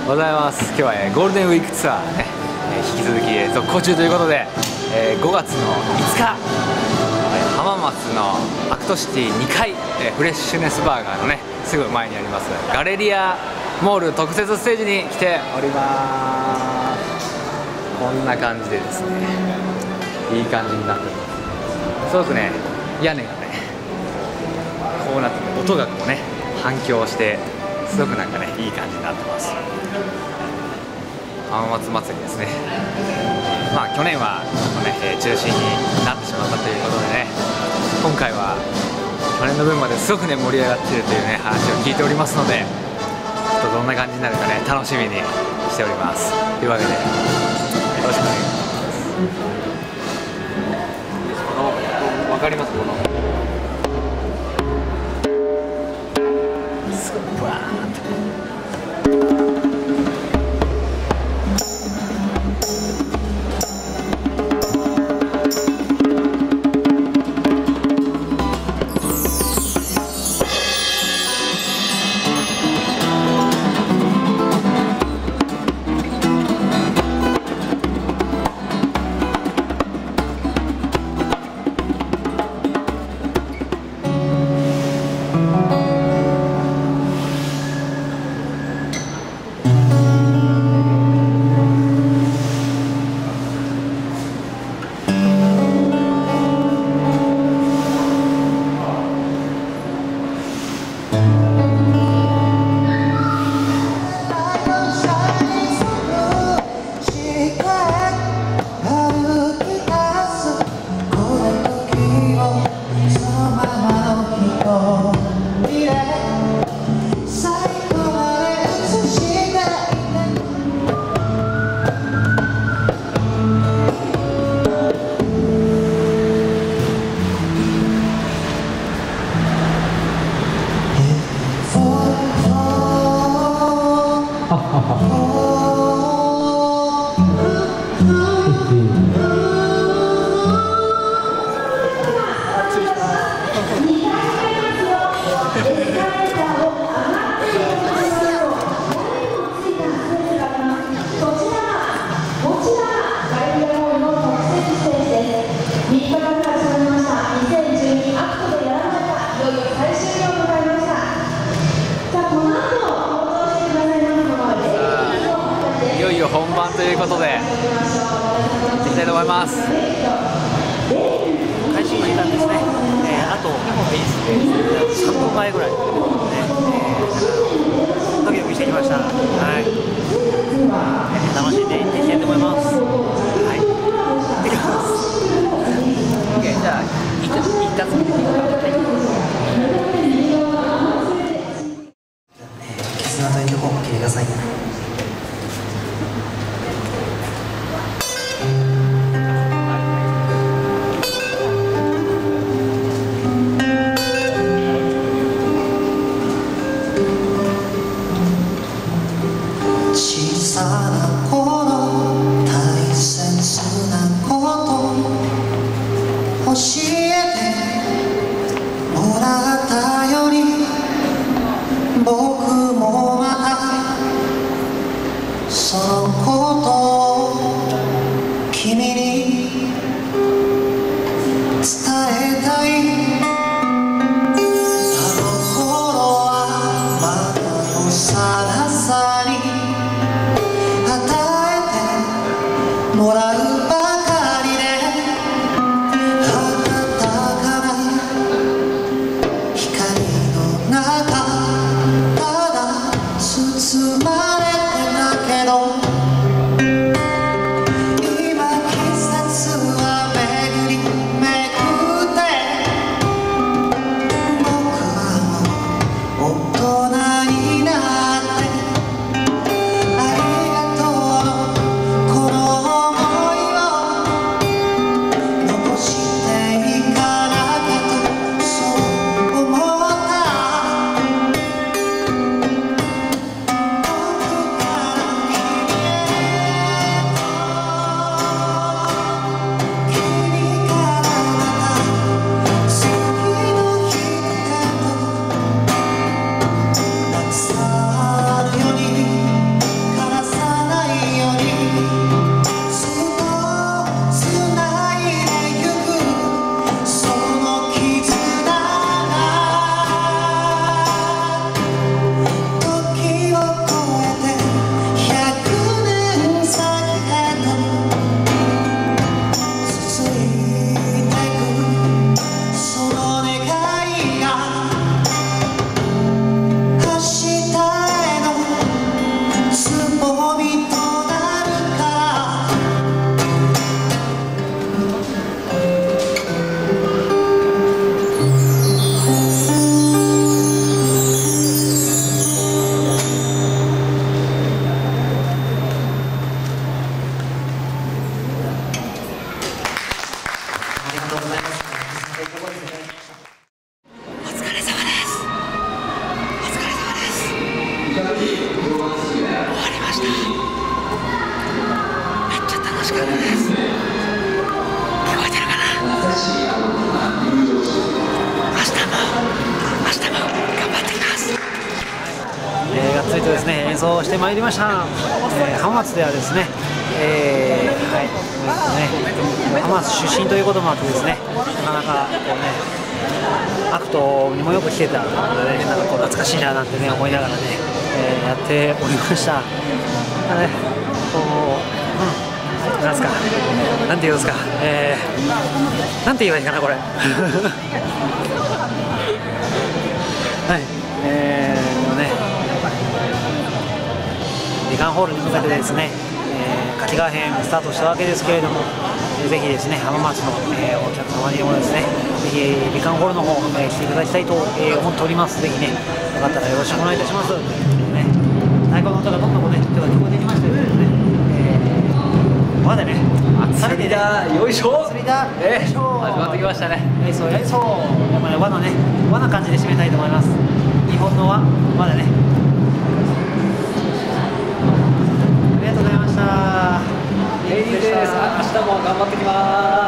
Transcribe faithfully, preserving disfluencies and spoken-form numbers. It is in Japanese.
ございます。今日は、えー、ゴールデンウィークツアーね、えー、引き続き、えー、続行中ということで、えー、ごがつのいつか、えー、浜松のアクトシティにかい、えー、フレッシュネスバーガーのねすぐ前にありますガレリアモール特設ステージに来ております。こんな感じでですね、いい感じになっております。すごくね、屋根がねこうなって音がこうね反響してすごくなんかねいい感じになってます。浜松祭りですね。まあ去年はちょっとね、えー、中止になってしまったということでね、今回は去年の分まですごくね盛り上がっているというね話を聞いておりますので、ちょっとどんな感じになるかね楽しみにしております。というわけでよろしくお願いします。このわかりますこのブワーンと本番ということで行っていきたいと思います。 開始の時間ですね、えー、あとさんぷんまえぐらいで、ねえー、ドキドキしてきました。はい、えー、楽しんでいっていきたいと思います。はい、行ってきます。OK、じゃあ一発見てみようか。絆というところを切りください。 教えてもらったより僕もまたそのことを君に伝えたい。あの頃はまだのさらさに与えてもらうばかりでとうございます。いいところですね。 お疲れ様です。お疲れ様です。終わりました。めっちゃ楽しかったです。聞こえてるかな。明日も明日も頑張ってきます。 えー、がっつりとですね演奏してまいりました。えー、浜松ではですね、えー、はい、ね、浜松出身ということもあってですね、なかなかこうね、アクトにもよく来てたので、ね、なんかこう懐かしいななんてね思いながらね、えー、やっておりました。ね、こう、うん、なんですか、なんていうんですか、えー、なんて言えばいいかなこれ。はい、えー、もうね。リカンホールに向けてですね、えー、柿川編スタートしたわけですけれども、えー、ぜひですね浜松の、えー、お客様にもですねぜひリカンホールの方、えー、来ていただきたいと、えー、思っております。ぜひねよかったらよろしくお願いいたします。ね、太鼓の音がどんどんね今日は聞こえてきましたけどね、えー、まだね釣りだよいしょ釣りだよいしょ始まってきましたね。 よいしょよいしょ、やっぱね和のね和な感じで締めたいと思います。日本の和まだね。ありがとうございました。 ヘイです。明日も頑張ってきます。